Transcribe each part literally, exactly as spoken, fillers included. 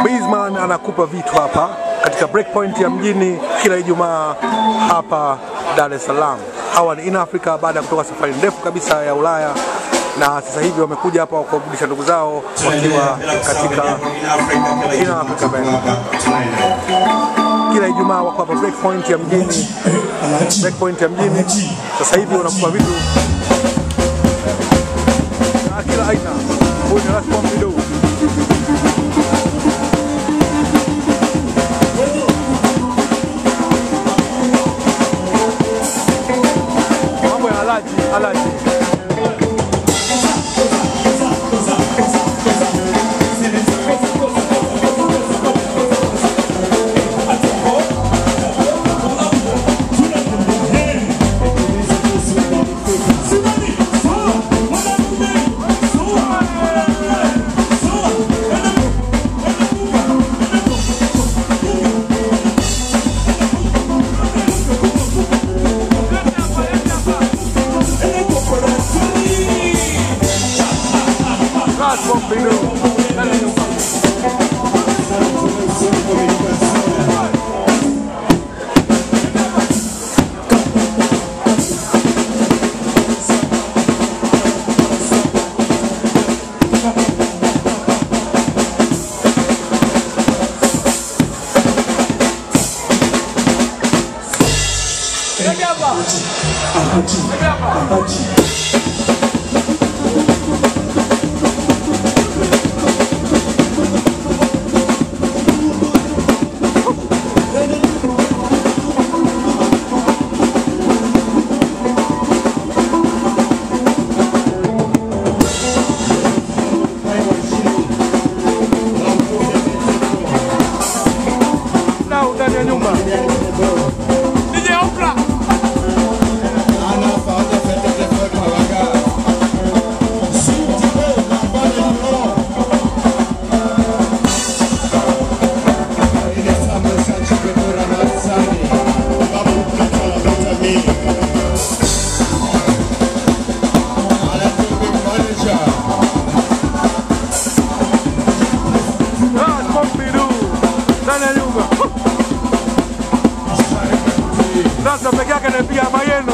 Bizman anakupa vitu hapa katika Breakpoint ya mjini kila Ijumaa hapa Dar es Salaam. Hawa ni In Africa baada ya kutoka safari ndefu kabisa ya Ulaya, na sasa hivi wamekuja hapa kuwaburudisha ndugu zao wakiwa katika In Africa band. Kila Ijumaa wako hapa Breakpoint ya mjini, Breakpoint ya mjini. Sasa hivi wanakupa vitu na kila aina. Huyu ni Ras Pompidou. Mambo ya Alaji, Alaji. Sasa peke yake anapiga mayeno.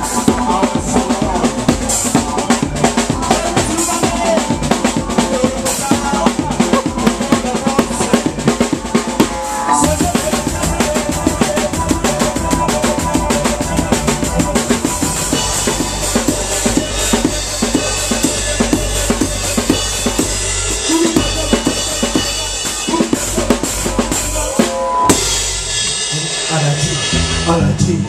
Alaji.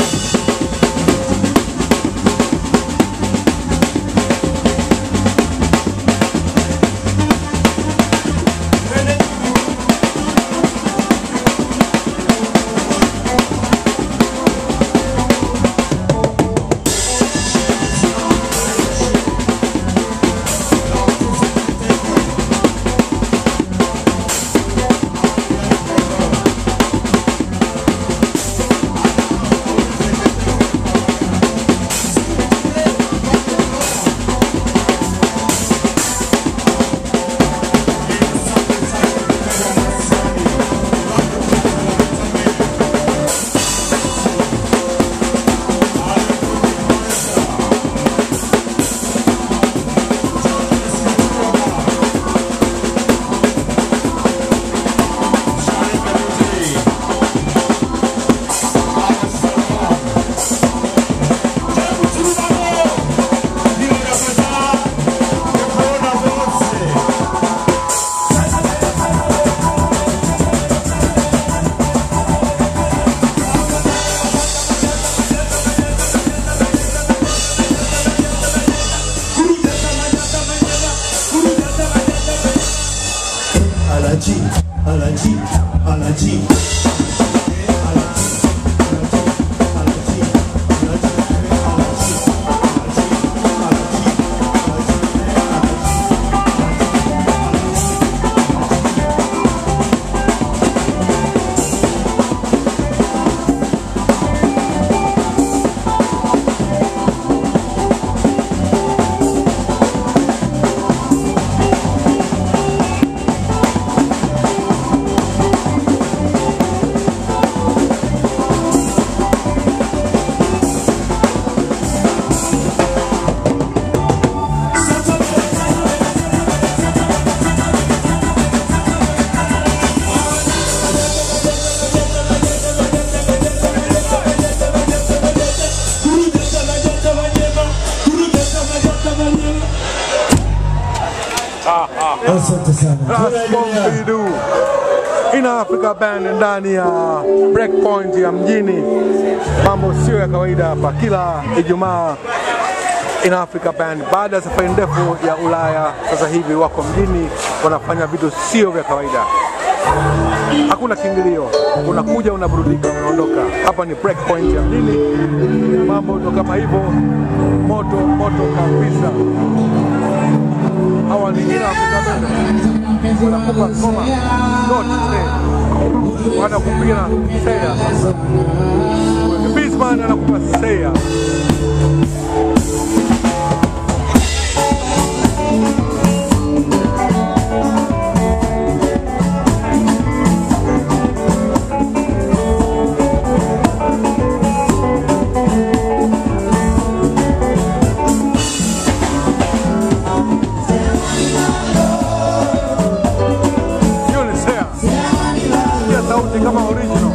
Alaji, Alaji. Asante sana. Rasbombidu In Africa Band ndani ya Breakpoint ya mjini. Mambo sio ya kawaida hapa. Kila Ijumaa In Africa Band baada ya safari ndefu ya Ulaya sasa hivi wako mjini wanafanya vitu sio vya kawaida. Hakuna kiingilio, unakuja unaburudika unaondoka. Hapa ni Breakpoint ya mjini. Mambo ndo kama hivyo, moto moto kabisa. Hawa ni In Africa Band. Wanakupa ngoma zote. Wanakupiga Seya. Beastman anakupa Seya. Kama original.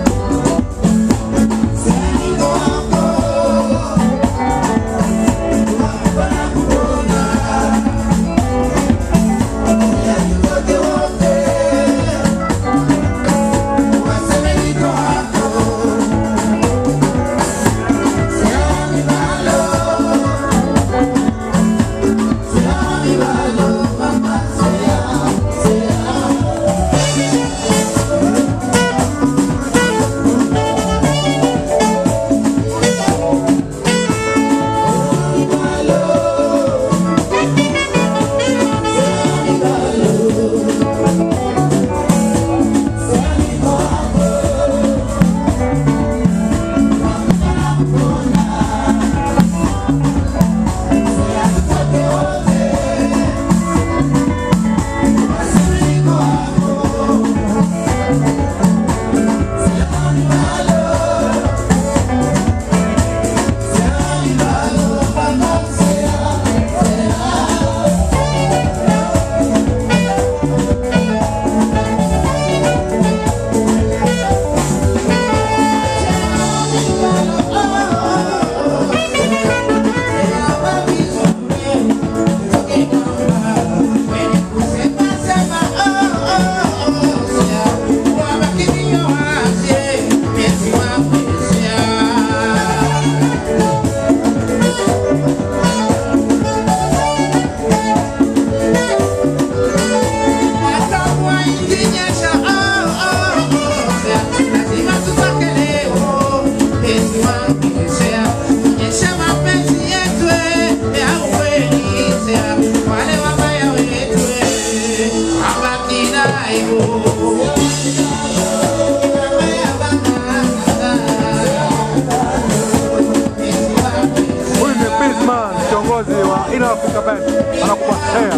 In Africa Band anakupa Seya,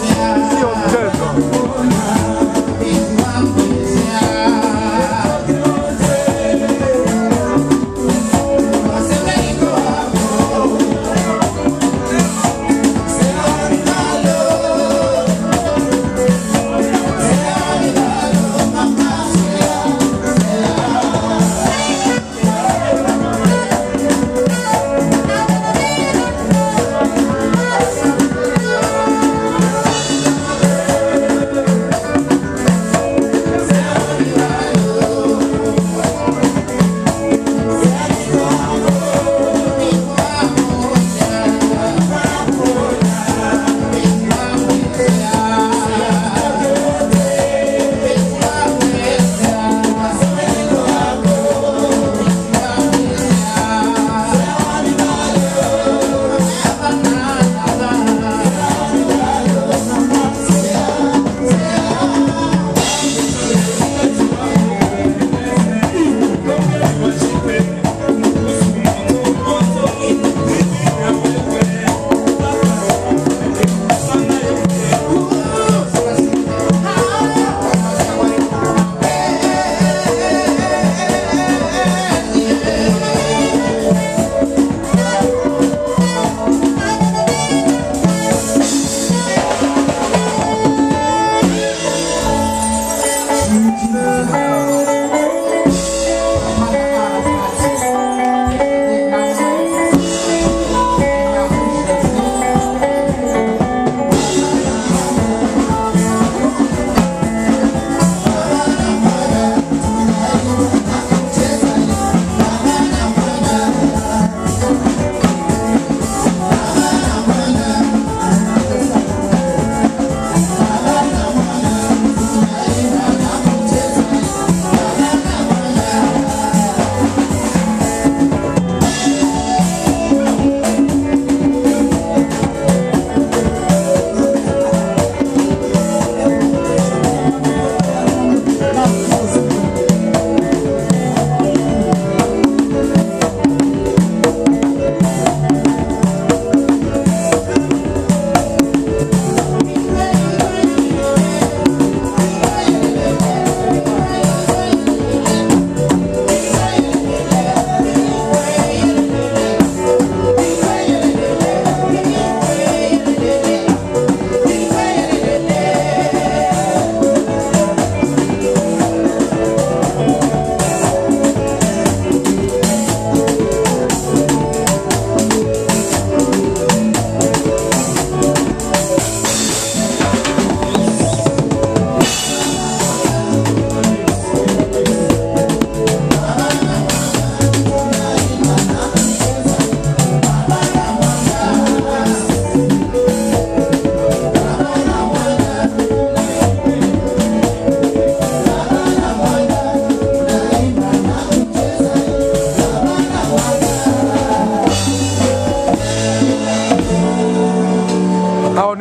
sio mchezo.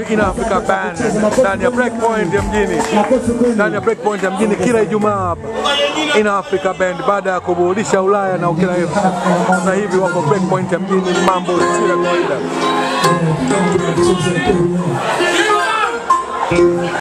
In Africa Band ndani ya Breakpoint ya mjini, ndani ya Breakpoint ya mjini kila Ijumaa hapa. In Africa Band baada ya kuburudisha Ulaya na ukila hivi. Sasa hivi wako Breakpoint ya mjini, mambo si ya kawaida.